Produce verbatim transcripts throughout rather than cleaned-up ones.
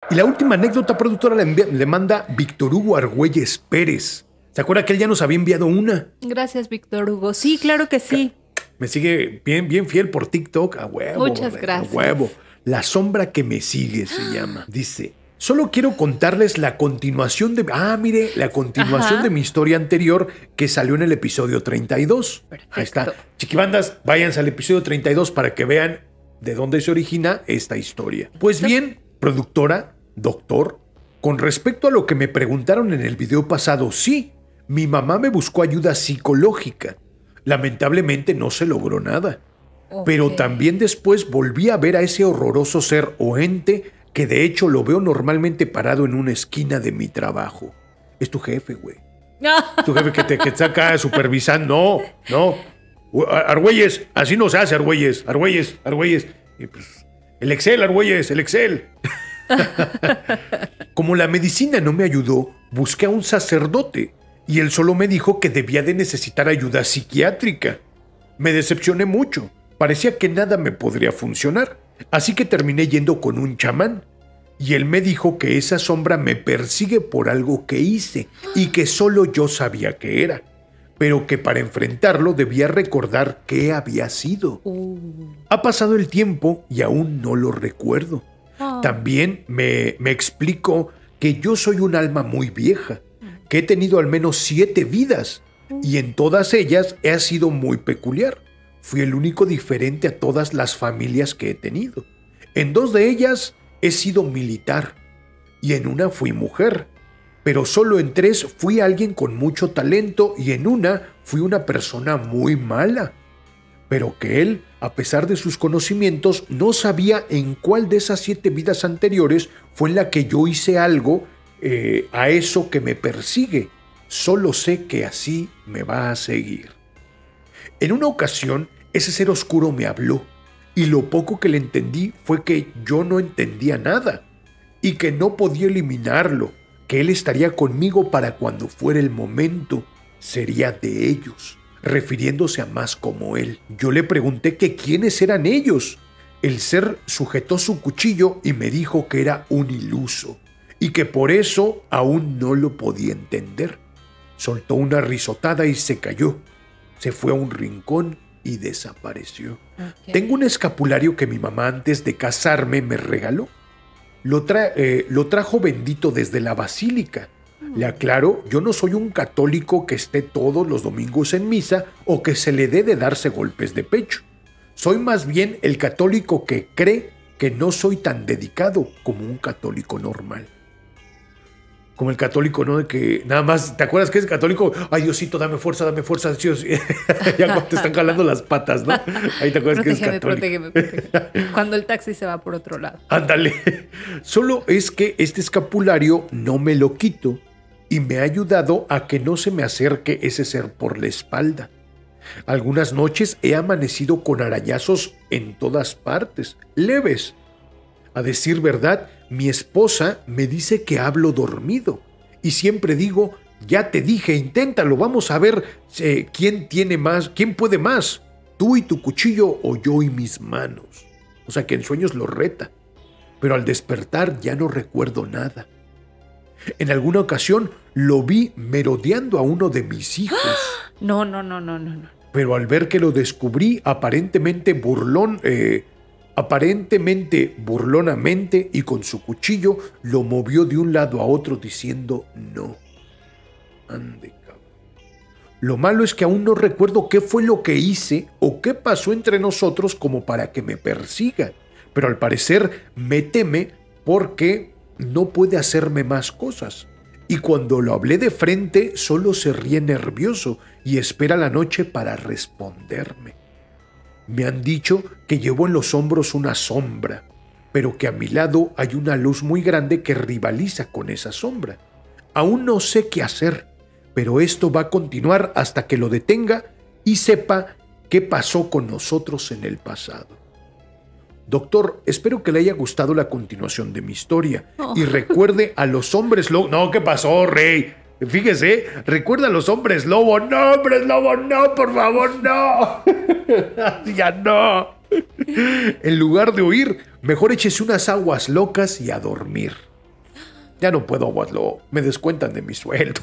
Y la última anécdota, productora, le, envía, le manda Víctor Hugo Argüelles Pérez. ¿Se acuerda que él ya nos había enviado una? Gracias, Víctor Hugo. Sí, claro que sí. Me sigue bien, bien fiel por TikTok. A huevo. Muchas gracias. A huevo. La sombra que me sigue se llama. Dice, solo quiero contarles la continuación de... Ah, mire, la continuación Ajá. de mi historia anterior que salió en el episodio treinta y dos. Perfecto. Ahí está. Chiquibandas, váyanse al episodio treinta y dos para que vean de dónde se origina esta historia. Pues bien, productora, doctor, con respecto a lo que me preguntaron en el video pasado, sí, mi mamá me buscó ayuda psicológica. Lamentablemente no se logró nada. Okay. Pero también después volví a ver a ese horroroso ser o ente que de hecho lo veo normalmente parado en una esquina de mi trabajo. Es tu jefe, güey. Es tu jefe que te, que te saca supervisando. No, no. Argüelles, así no se hace, Argüelles. Argüelles, Argüelles. Y pues, el Excel, Argüelles, el Excel. Como la medicina no me ayudó, busqué a un sacerdote y él solo me dijo que debía de necesitar ayuda psiquiátrica. Me decepcioné mucho. Parecía que nada me podría funcionar, así que terminé yendo con un chamán. Y él me dijo que esa sombra me persigue por algo que hice y que solo yo sabía que era, pero que para enfrentarlo debía recordar qué había sido. Uh. Ha pasado el tiempo y aún no lo recuerdo. Oh. También me, me explicó que yo soy un alma muy vieja, que he tenido al menos siete vidas y en todas ellas he sido muy peculiar. Fui el único diferente a todas las familias que he tenido. En dos de ellas he sido militar y en una fui mujer, pero solo en tres fui alguien con mucho talento y en una fui una persona muy mala. Pero que él, a pesar de sus conocimientos, no sabía en cuál de esas siete vidas anteriores fue en la que yo hice algo eh, a eso que me persigue. Solo sé que así me va a seguir. En una ocasión, ese ser oscuro me habló y lo poco que le entendí fue que yo no entendía nada y que no podía eliminarlo, que él estaría conmigo para cuando fuera el momento, sería de ellos, refiriéndose a más como él. Yo le pregunté que quiénes eran ellos. El ser sujetó su cuchillo y me dijo que era un iluso y que por eso aún no lo podía entender. Soltó una risotada y se cayó. Se fue a un rincón y desapareció. Okay. Tengo un escapulario que mi mamá antes de casarme me regaló. Lo, tra eh, lo trajo bendito desde la basílica. Mm. Le aclaro, yo no soy un católico que esté todos los domingos en misa o que se le dé de darse golpes de pecho. Soy más bien el católico que cree que no soy tan dedicado como un católico normal. Como el católico, ¿no? De que nada más, ¿te acuerdas que es católico? Ay, Diosito, dame fuerza, dame fuerza, Dios. Ya cuando te están jalando las patas, ¿no? Ahí te acuerdas protégeme, que es católico. Protégeme, protégeme. Cuando el taxi se va por otro lado. Ándale. Solo es que este escapulario no me lo quito y me ha ayudado a que no se me acerque ese ser por la espalda. Algunas noches he amanecido con arañazos en todas partes, leves. A decir verdad, mi esposa me dice que hablo dormido y siempre digo, ya te dije, inténtalo, vamos a ver eh, quién tiene más, quién puede más, tú y tu cuchillo o yo y mis manos. O sea que en sueños lo reta, pero al despertar ya no recuerdo nada. En alguna ocasión lo vi merodeando a uno de mis hijos. No, no, no, no, no, no. Pero al ver que lo descubrí aparentemente burlón, eh, Aparentemente, burlonamente y con su cuchillo, lo movió de un lado a otro diciendo no. Ande, cabrón. Lo malo es que aún no recuerdo qué fue lo que hice o qué pasó entre nosotros como para que me persiga. Pero al parecer me teme porque no puede hacerme más cosas. Y cuando lo hablé de frente, solo se ríe nervioso y espera la noche para responderme. Me han dicho que llevo en los hombros una sombra, pero que a mi lado hay una luz muy grande que rivaliza con esa sombra. Aún no sé qué hacer, pero esto va a continuar hasta que lo detenga y sepa qué pasó con nosotros en el pasado. Doctor, espero que le haya gustado la continuación de mi historia oh. y recuerde a los hombres lobo. No, ¿qué pasó, Rey? Fíjese, recuerda a los hombres lobo. No, hombres lobo, no, por favor, no. Ya no. En lugar de huir, mejor échese unas aguas locas y a dormir. Ya no puedo, Waslo. Me descuentan de mi sueldo.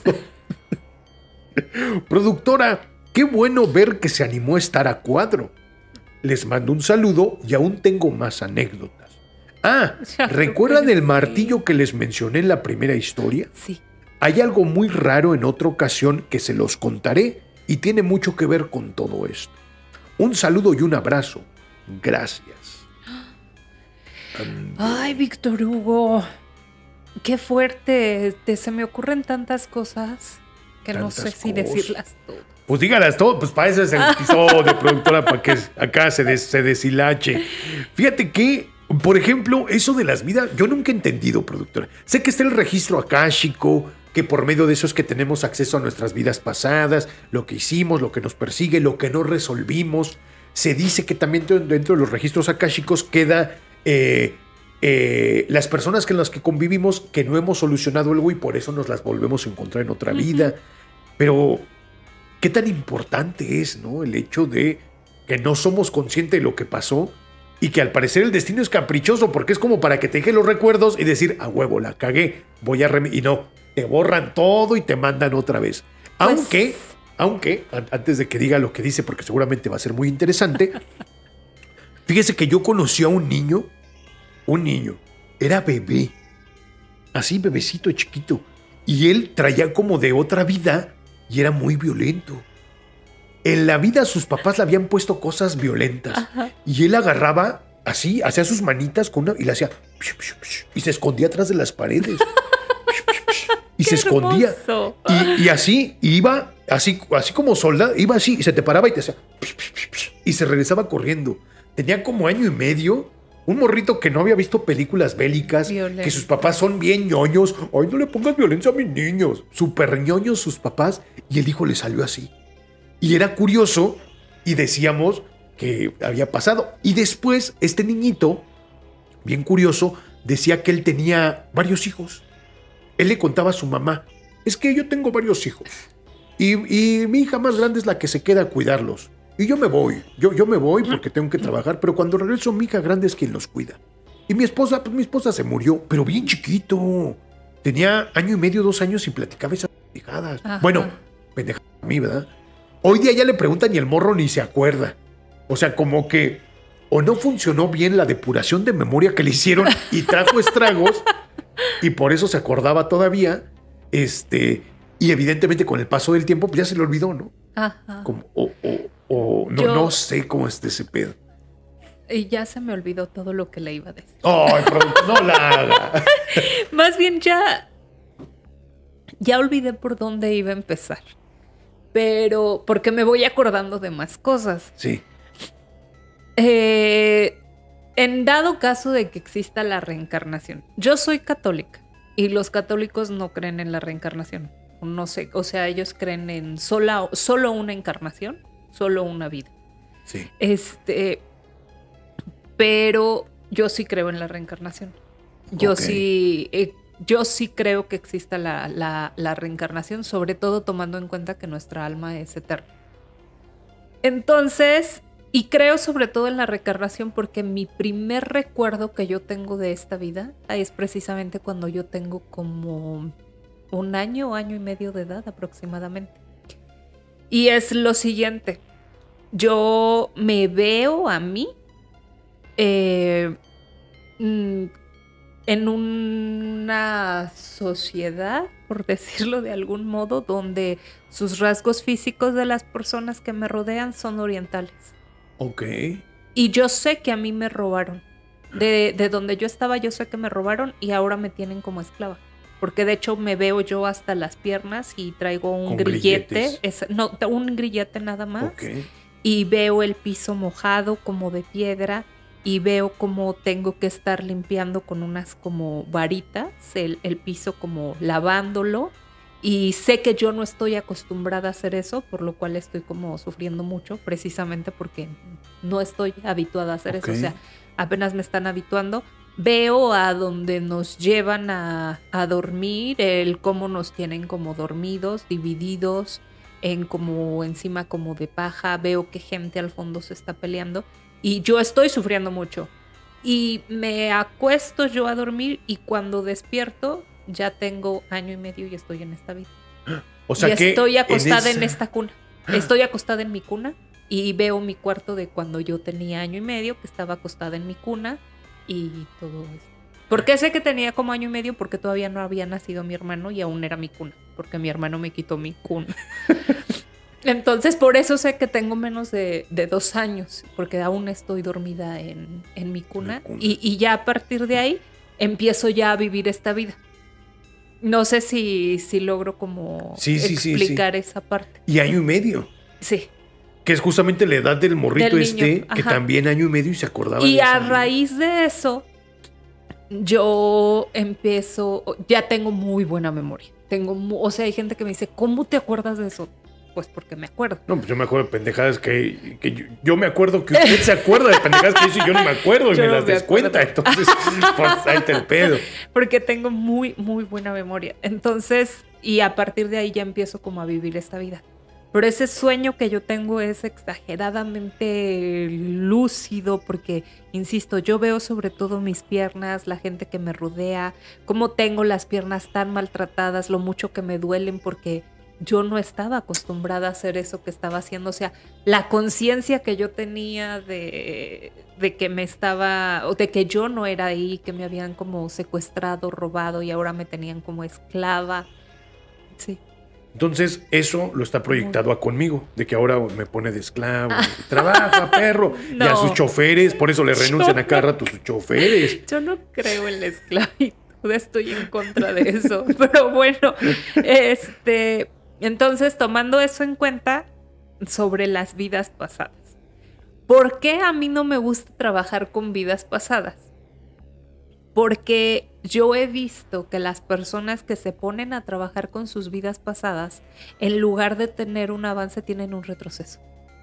Productora, qué bueno ver que se animó a estar a cuadro. Les mando un saludo y aún tengo más anécdotas. Ah, ¿recuerdan el martillo que les mencioné en la primera historia? Sí. Hay algo muy raro en otra ocasión que se los contaré y tiene mucho que ver con todo esto. Un saludo y un abrazo. Gracias. Ay, Víctor Hugo. Qué fuerte. Te, se me ocurren tantas cosas que Tantas no sé si cosas. decirlas todas. Pues dígalas todo, pues para eso es el episodio, productora, para que acá se, des, se deshilache. Fíjate que, por ejemplo, eso de las vidas, yo nunca he entendido, productora. Sé que está el registro akáshico, que por medio de eso es que tenemos acceso a nuestras vidas pasadas, lo que hicimos, lo que nos persigue, lo que no resolvimos. Se dice que también dentro de los registros akáshicos queda eh, eh, las personas con las que convivimos que no hemos solucionado algo y por eso nos las volvemos a encontrar en otra vida. Uh-huh. Pero qué tan importante es, ¿no? El hecho de que no somos conscientes de lo que pasó y que al parecer el destino es caprichoso porque es como para que te deje los recuerdos y decir, a huevo, la cagué, voy a rem-. Y no, te borran todo y te mandan otra vez. Pues... Aunque, aunque, antes de que diga lo que dice, porque seguramente va a ser muy interesante, fíjese que yo conocí a un niño, un niño, era bebé, así bebecito chiquito, y él traía como de otra vida y era muy violento. En la vida sus papás le habían puesto cosas violentas. Ajá. Y él agarraba así, hacía sus manitas con una, y le hacía y se escondía atrás de las paredes. Y se escondía. Y, y así iba, así, así como soldado, iba así y se te paraba y te hacía y se regresaba corriendo. Tenía como año y medio. Un morrito que no había visto películas bélicas, Violenta. Que sus papás son bien ñoños. Ay, no le pongas violencia a mis niños. Súper ñoños sus papás. Y el hijo le salió así. Y era curioso y decíamos que había pasado. Y después este niñito, bien curioso, decía que él tenía varios hijos. Él le contaba a su mamá, es que yo tengo varios hijos. Y, y mi hija más grande es la que se queda a cuidarlos. Y yo me voy, yo, yo me voy porque tengo que trabajar, pero cuando regreso mi hija grande es quien los cuida. Y mi esposa, pues mi esposa se murió, pero bien chiquito. Tenía año y medio, dos años y platicaba esas pendejadas. Ajá. Bueno, pendejadas a mí, ¿verdad? Hoy día ya le preguntan y el morro ni se acuerda. O sea, como que o no funcionó bien la depuración de memoria que le hicieron y trajo estragos y por eso se acordaba todavía. Este, y evidentemente con el paso del tiempo pues ya se le olvidó, ¿no? Ajá. Como, o, o, o no, Yo, no sé cómo es ese pedo. Y ya se me olvidó todo lo que le iba a decir. ¡Ay, oh, no la haga! Más bien ya, ya olvidé por dónde iba a empezar. Pero, porque me voy acordando de más cosas. Sí. Eh, en dado caso de que exista la reencarnación. Yo soy católica y los católicos no creen en la reencarnación. No sé, o sea, ellos creen en sola, solo una encarnación, solo una vida. Sí. Este, pero yo sí creo en la reencarnación. Yo okay. sí... Eh, Yo sí creo que exista la, la, la reencarnación, sobre todo tomando en cuenta que nuestra alma es eterna. Entonces, y creo sobre todo en la reencarnación porque mi primer recuerdo que yo tengo de esta vida es precisamente cuando yo tengo como un año o año y medio de edad aproximadamente. Y es lo siguiente, yo me veo a mí eh, mmm, en una sociedad, por decirlo de algún modo, donde sus rasgos físicos de las personas que me rodean son orientales. Ok. Y yo sé que a mí me robaron. De, de donde yo estaba, yo sé que me robaron y ahora me tienen como esclava. Porque de hecho me veo yo hasta las piernas y traigo un Con grillete. Es, no, un grillete nada más. Okay. Y veo el piso mojado como de piedra. Y veo cómo tengo que estar limpiando con unas como varitas el, el piso, como lavándolo. Y sé que yo no estoy acostumbrada a hacer eso, por lo cual estoy como sufriendo mucho, precisamente porque no estoy habituada a hacer okay. eso. O sea, apenas me están habituando. Veo a donde nos llevan a, a dormir, el cómo nos tienen como dormidos, divididos, en como encima como de paja. Veo que gente al fondo se está peleando. Y yo estoy sufriendo mucho. Y me acuesto yo a dormir y cuando despierto ya tengo año y medio y estoy en esta vida. O sea y que estoy acostada en, esa... en esta cuna. Estoy acostada en mi cuna y veo mi cuarto de cuando yo tenía año y medio, que estaba acostada en mi cuna y todo esto. ¿Por qué sé que tenía como año y medio? Porque todavía no había nacido mi hermano y aún era mi cuna, porque mi hermano me quitó mi cuna. Entonces, por eso sé que tengo menos de, de dos años, porque aún estoy dormida en, en mi cuna. cuna. Y, y ya a partir de ahí empiezo ya a vivir esta vida. No sé si, si logro como sí, sí, explicar sí, sí. esa parte. Y año y medio. Sí. Que es justamente la edad del morrito del este, Ajá. que también año y medio y se acordaba y de a esa raíz vida. de eso, yo empiezo, ya tengo muy buena memoria. Tengo, o sea, hay gente que me dice, ¿cómo te acuerdas de eso? Pues porque me acuerdo. No, pues yo me acuerdo de pendejadas que, que yo, yo me acuerdo que usted se acuerda de pendejadas que hizo y yo no me acuerdo y me las descuenta. Entonces, pues ahí te el pedo. Porque tengo muy, muy buena memoria. Entonces, y a partir de ahí ya empiezo como a vivir esta vida. Pero ese sueño que yo tengo es exageradamente lúcido porque, insisto, yo veo sobre todo mis piernas, la gente que me rodea, cómo tengo las piernas tan maltratadas, lo mucho que me duelen porque yo no estaba acostumbrada a hacer eso que estaba haciendo. O sea, la conciencia que yo tenía de, de que me estaba, o de que yo no era ahí, que me habían como secuestrado, robado y ahora me tenían como esclava. Sí. Entonces, eso lo está proyectado a conmigo, de que ahora me pone de esclavo, trabaja, perro, no. Y a sus choferes, por eso le renuncian no. a cada rato sus choferes. Yo no creo en la esclavitud, estoy en contra de eso, pero bueno, este, entonces tomando eso en cuenta sobre las vidas pasadas. ¿Por qué a mí no me gusta trabajar con vidas pasadas? Porque yo he visto que las personas que se ponen a trabajar con sus vidas pasadas, en lugar de tener un avance, tienen un retroceso.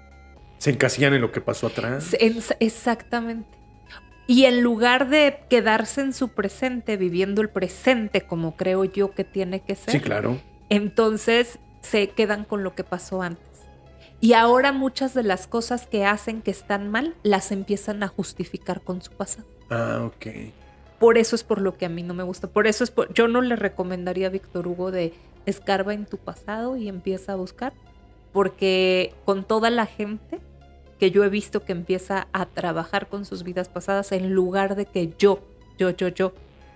Se encasillan en lo que pasó atrás. En, exactamente. Y en lugar de quedarse en su presente, viviendo el presente como creo yo que tiene que ser. Sí, claro. Entonces se quedan con lo que pasó antes. Y ahora muchas de las cosas que hacen que están mal, las empiezan a justificar con su pasado. Ah, ok. Por eso es por lo que a mí no me gusta. Por eso es por, yo no le recomendaría a Víctor Hugo de escarba en tu pasado y empieza a buscar. Porque con toda la gente que yo he visto que empieza a trabajar con sus vidas pasadas, en lugar de que yo, yo, yo, yo,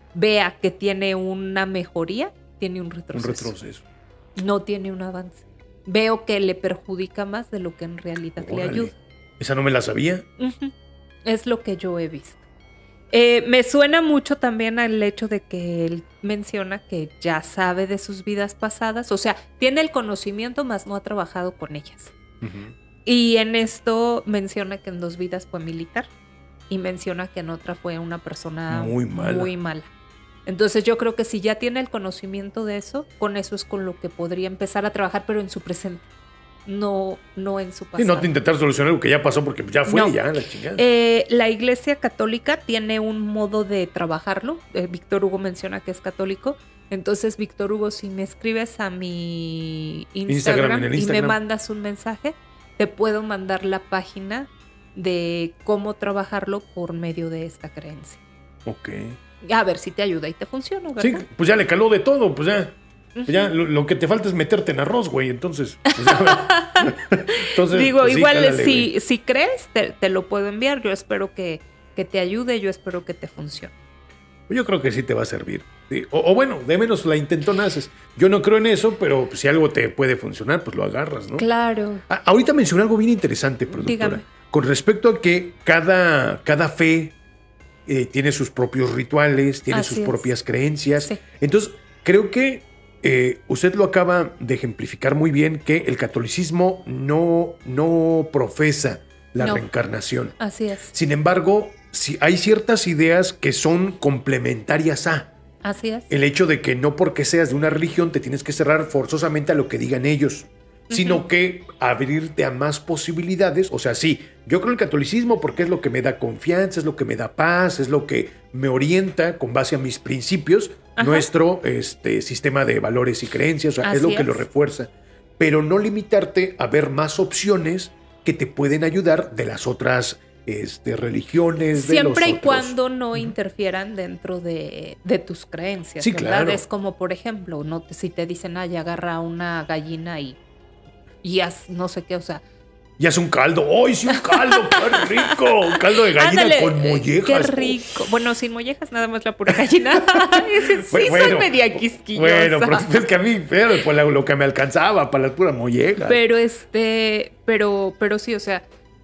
vea que tiene una mejoría, tiene un retroceso. Un retroceso. No tiene un avance. Veo que le perjudica más de lo que en realidad Órale. le ayuda. ¿Esa no me la sabía? Uh-huh. Es lo que yo he visto. Eh, me suena mucho también al hecho de que él menciona que ya sabe de sus vidas pasadas, o sea, tiene el conocimiento, mas no ha trabajado con ellas. Uh-huh. Y en esto menciona que en dos vidas fue militar y menciona que en otra fue una persona muy mala. Muy mala. Entonces yo creo que si ya tiene el conocimiento de eso, con eso es con lo que podría empezar a trabajar, pero en su presente. No, no en su pasado. Y no te intentar solucionar lo que ya pasó porque ya fue, no. ya la chingada. Eh, la Iglesia Católica tiene un modo de trabajarlo. Eh, Víctor Hugo menciona que es católico. Entonces, Víctor Hugo, si me escribes a mi Instagram, Instagram, en el Instagram y me mandas un mensaje, te puedo mandar la página de cómo trabajarlo por medio de esta creencia. Ok. A ver si te ayuda y te funciona, ¿verdad? Sí, pues ya le caló de todo, pues ya. Uh-huh. Ya lo, lo que te falta es meterte en arroz, güey, entonces. Pues ya, entonces digo, pues sí, igual cálale, si, si crees, te, te lo puedo enviar. Yo espero que, que te ayude, yo espero que te funcione. Yo creo que sí te va a servir. Sí. O, o bueno, de menos la intentona haces. Yo no creo en eso, pero pues, si algo te puede funcionar, pues lo agarras, ¿no? Claro. A, ahorita mencioné algo bien interesante, productora. Dígame. Con respecto a que cada, cada fe eh, tiene sus propios rituales, tiene Así sus es. propias creencias. Sí. Entonces, creo que Eh, usted lo acaba de ejemplificar muy bien, que el catolicismo no, no profesa la no. reencarnación. Así es. Sin embargo, si hay ciertas ideas que son complementarias a. Así es. El hecho de que no porque seas de una religión te tienes que cerrar forzosamente a lo que digan ellos, uh-huh. sino que abrirte a más posibilidades. O sea, sí, yo creo en el catolicismo porque es lo que me da confianza, es lo que me da paz, es lo que me orienta con base a mis principios. Ajá. Nuestro este, sistema de valores y creencias, o sea, es lo que es. lo refuerza. Pero no limitarte a ver más opciones que te pueden ayudar de las otras este, religiones. Siempre de y los otros. cuando no interfieran dentro de, de tus creencias, Sí, ¿verdad? claro. Es como, por ejemplo, no te- si te dicen, ay, agarra una gallina y, y haz no sé qué, o sea... Y hace un caldo. ¡Ay, sí, un caldo! ¡Qué rico! Un caldo de gallina Ándale, con mollejas. ¡Qué rico! Bueno, sin mollejas, nada más la pura gallina. sí, sí Bueno, soy media quisquillosa. Bueno, pero es que a mí, pero, pues, lo, lo que me alcanzaba para las puras mollejas. Pero este, pero, pero sí, o sea,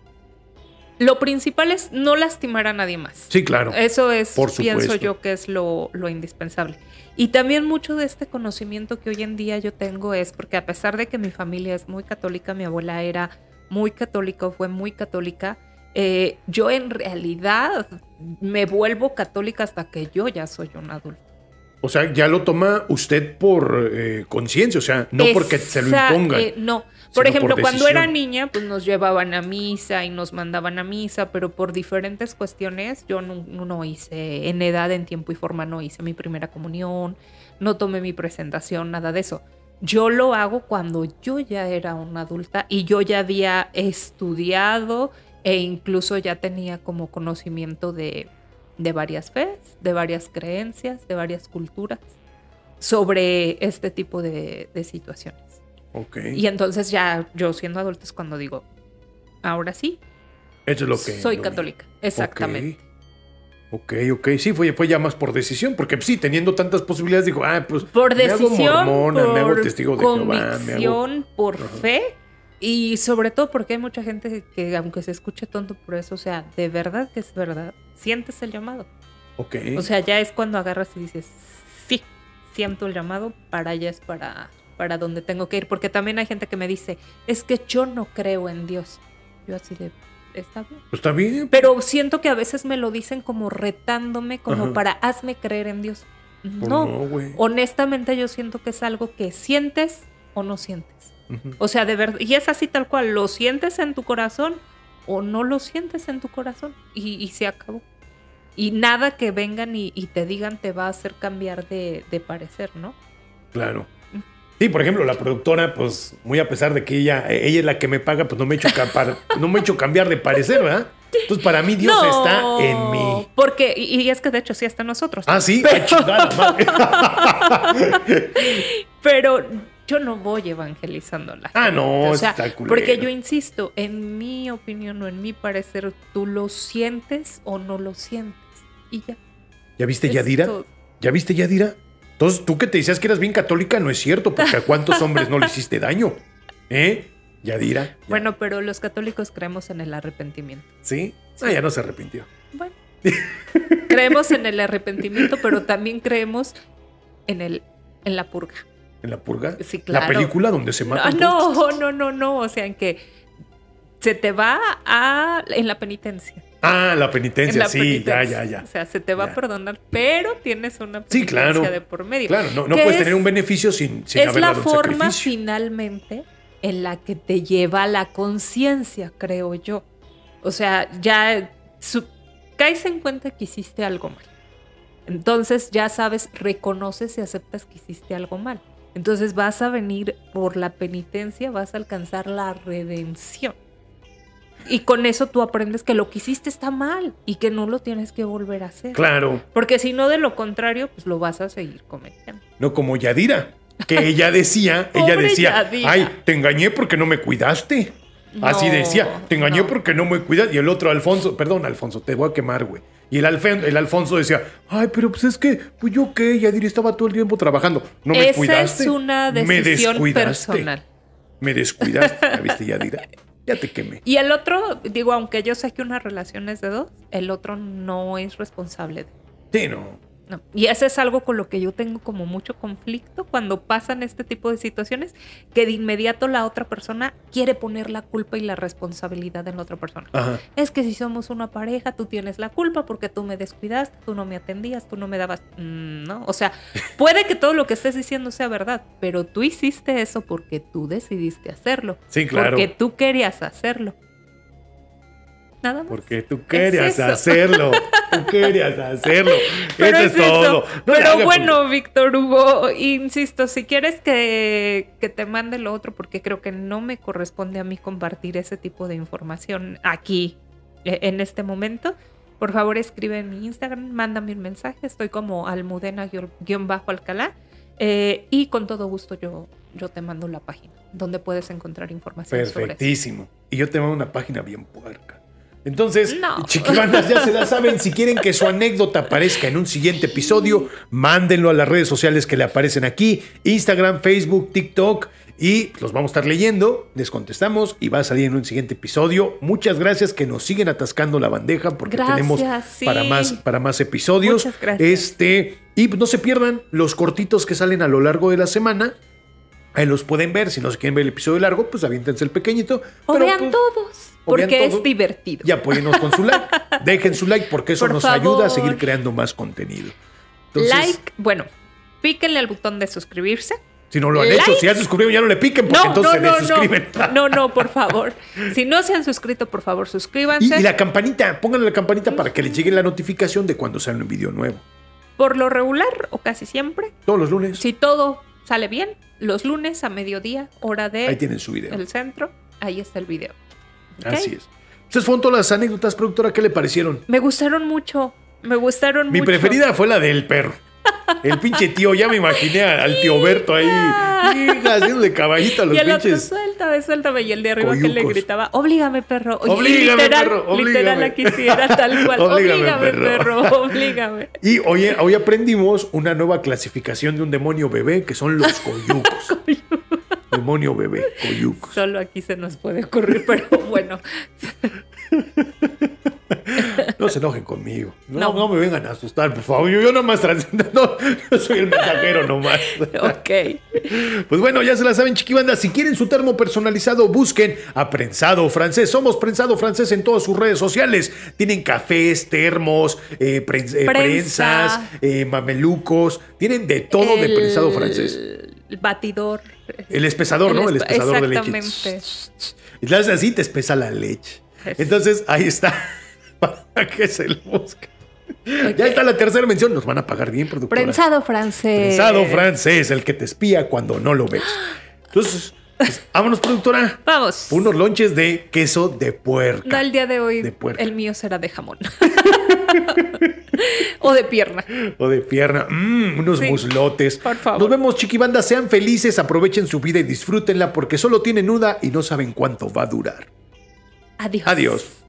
lo principal es no lastimar a nadie más. Sí, claro. Eso es, Por pienso supuesto. yo, que es lo, lo indispensable. Y también mucho de este conocimiento que hoy en día yo tengo es porque a pesar de que mi familia es muy católica, mi abuela era muy católica, fue muy católica, eh, yo en realidad me vuelvo católica hasta que yo ya soy un adulto. O sea, ya lo toma usted por eh, conciencia, o sea, no porque se lo Esa, impongan. eh, no, por sino ejemplo, por cuando era decisión. niña, pues nos llevaban a misa y nos mandaban a misa, pero por diferentes cuestiones yo no, no hice, en edad, en tiempo y forma, no hice mi primera comunión, no tomé mi presentación, nada de eso. Yo lo hago cuando yo ya era una adulta y yo ya había estudiado e incluso ya tenía como conocimiento de, de varias fes, de varias creencias, de varias culturas sobre este tipo de, de situaciones. Ok. Y entonces ya yo siendo adulta es cuando digo, ahora sí, Eso es lo que... soy lo católica. Exactamente. Ok, ok, sí, fue, fue ya más por decisión, porque sí, teniendo tantas posibilidades, digo, ah, pues Por me hago decisión, mormona, por me hago testigo de Jehová, me hago... convicción, por Ajá. fe y sobre todo porque hay mucha gente que aunque se escuche tonto por eso, o sea, de verdad que es verdad, sientes el llamado. Ok. O sea, ya es cuando agarras y dices, sí, siento el llamado, para allá es para, para donde tengo que ir. Porque también hay gente que me dice, es que yo no creo en Dios. Yo así de, está bien. Pues está bien. Pero siento que a veces me lo dicen como retándome, como Ajá. para hazme creer en Dios. Pues No, no, güey. honestamente yo siento que es algo que sientes o no sientes. Ujú. O sea, de verdad, y es así tal cual, lo sientes en tu corazón o no lo sientes en tu corazón y, y se acabó. Y nada que vengan y, y te digan te va a hacer cambiar de, de parecer, ¿no? Claro. Sí, por ejemplo, la productora, pues, muy a pesar de que ella, ella es la que me paga, pues no me he hecho, ca- no me he hecho cambiar de parecer, ¿verdad? Entonces, para mí, Dios No, está en mí. Porque, y, y es que de hecho sí está en nosotros. Ah, sí, Pero, ¡ay, chingada madre! pero yo no voy evangelizando a la gente. Ah, no, o sea, está culero. porque yo insisto, en mi opinión o en mi parecer, tú lo sientes o no lo sientes. Y ya. ¿Ya viste, Es Yadira? todo. ¿Ya viste, Yadira? Entonces, tú que te decías que eras bien católica, no es cierto, porque a cuántos hombres no le hiciste daño. ¿Eh? Yadira. Ya. Bueno, pero los católicos creemos en el arrepentimiento. ¿Sí? Ah, ya no se arrepintió. Bueno. Creemos en el arrepentimiento, pero también creemos en el en la purga. ¿En la purga? Sí, claro. La película donde se No, matan no, todos. no, no, no. O sea, en que se te va a en la penitencia. Ah, la En penitencia, la sí, penitencia. ya, ya, ya. O sea, se te va Ya. a perdonar, pero tienes una Sí, penitencia claro. de por medio. Claro, no, no Que puedes es- tener un beneficio sin, sin es haber la dado un forma sacrificio. finalmente en la que te lleva la conciencia, creo yo. O sea, ya su- caes en cuenta que hiciste algo mal. Entonces ya sabes, reconoces y aceptas que hiciste algo mal. Entonces vas a venir por la penitencia, vas a alcanzar la redención. Y con eso tú aprendes que lo que hiciste está mal y que no lo tienes que volver a hacer. Claro, Porque si no, de lo contrario, pues lo vas a seguir cometiendo. no como Yadira, que ella decía, ella Pobre decía, Yadira. ay, te engañé porque no me cuidaste. Así No, decía, te engañé no. porque no me cuidas. Y el otro, Alfonso, perdón, Alfonso, te voy a quemar, güey. Y el, Alfe- el Alfonso decía, ay, pero pues es que, pues yo qué, Yadira estaba todo el tiempo trabajando. No me Esa cuidaste. es una me decisión descuidaste. personal. Me descuidaste, ¿ya viste, Yadira? Ya te quemé. Y el otro, digo, aunque yo sé que una relación es de dos, el otro no es responsable de. Sí, no. No. Y eso es algo con lo que yo tengo como mucho conflicto cuando pasan este tipo de situaciones, que de inmediato la otra persona quiere poner la culpa y la responsabilidad en la otra persona. Ajá. Es que si somos una pareja, tú tienes la culpa porque tú me descuidaste, tú no me atendías, tú no me dabas... Mm, ¿no? O sea, puede que todo lo que estés diciendo sea verdad, pero tú hiciste eso porque tú decidiste hacerlo. Sí, claro. Porque tú querías hacerlo. Nada más. Porque tú querías Es eso. hacerlo. Tú querías hacerlo. Pero eso es es todo. eso. No le Pero hagas bueno, Víctor Hugo, insisto, si quieres que, que te mande lo otro, porque creo que no me corresponde a mí compartir ese tipo de información aquí en este momento, por favor escribe en mi Instagram, mándame un mensaje, estoy como almudena-alcalá, eh, y con todo gusto yo, yo te mando la página donde puedes encontrar información sobre eso. Perfectísimo. Y yo te mando una página bien puerca. Entonces, no. chiquibandas, ya se la saben. Si quieren que su anécdota aparezca en un siguiente episodio, mándenlo a las redes sociales que le aparecen aquí: Instagram, Facebook, TikTok. Y los vamos a estar leyendo, les contestamos y va a salir en un siguiente episodio. Muchas gracias, que nos siguen atascando la bandeja porque gracias, tenemos sí. para más, para más episodios. Muchas gracias. Este, y no se pierdan los cortitos que salen a lo largo de la semana. Ahí los pueden ver. Si no se quieren ver el episodio largo, pues aviéntense el pequeñito. O pero, vean pues, todos, o porque vean es todo. divertido. Y apóyennos con su like. Dejen su like porque eso Por nos favor. ayuda a seguir creando más contenido. Entonces, like, bueno, píquenle al botón de suscribirse. si no lo han like. hecho, si ya se suscribieron, ya no le piquen porque No, entonces no, se no, desuscriben. no, no, no, por favor. Si no se han suscrito, por favor, Y, suscríbanse. y la campanita, pónganle la campanita para que les llegue la notificación de cuando sale un video nuevo. Por lo regular, o casi siempre, Todos los lunes. si todo sale bien, los lunes a mediodía, hora de Ahí tienen su video. el centro, ahí está el video. ¿Ok? Así es. Entonces fueron todas las anécdotas, productora. ¿Qué le parecieron? Me gustaron mucho, me gustaron Mi mucho. preferida fue la del perro. El pinche tío, ya me imaginé al tío Berto ahí, hija, haciéndole caballito a los Y el otro, pinches. suéltame, suéltame. Y el de arriba que le coyucos. gritaba, oblígame, perro. Oye, Oblígame, literal, perro, literal oblígame. la quisiera tal cual. Oblígame, Oblígame, perro. perro. Oblígame. Y hoy, hoy aprendimos una nueva clasificación de un demonio bebé, que son los coyucos. Demonio bebé, coyucos. Solo aquí se nos puede ocurrir, pero bueno. No se enojen conmigo. No, No. no me vengan a asustar, por favor. Yo, yo nomás transcendo. No, yo soy el mensajero nomás. Ok. Pues bueno, ya se la saben, chiquibandas. Si quieren su termo personalizado, busquen a Prensado Francés. Somos Prensado Francés en todas sus redes sociales. Tienen cafés, termos, eh, prens- eh, Prensa. prensas, eh, mamelucos. Tienen de todo de Prensado Francés. El batidor. El espesador, ¿no? El espe- espesador de leche. Exactamente. Y le haces así, te espesa la leche. Es- Entonces, ahí está. Para que se lo busquen. Ok. Ya está la tercera mención. Nos van a pagar bien, productora. Prensado francés. Prensado francés, el que te espía cuando no lo ves. Entonces, pues, vámonos, productora. Vamos. Unos lonches de queso de puerca. No, el día de hoy De puerca. el mío será de jamón. O de pierna. O de pierna. Mm, unos Sí, muslotes. por favor. Nos vemos, chiquibandas. Sean felices, aprovechen su vida y disfrútenla porque solo tienen una y no saben cuánto va a durar. Adiós. Adiós.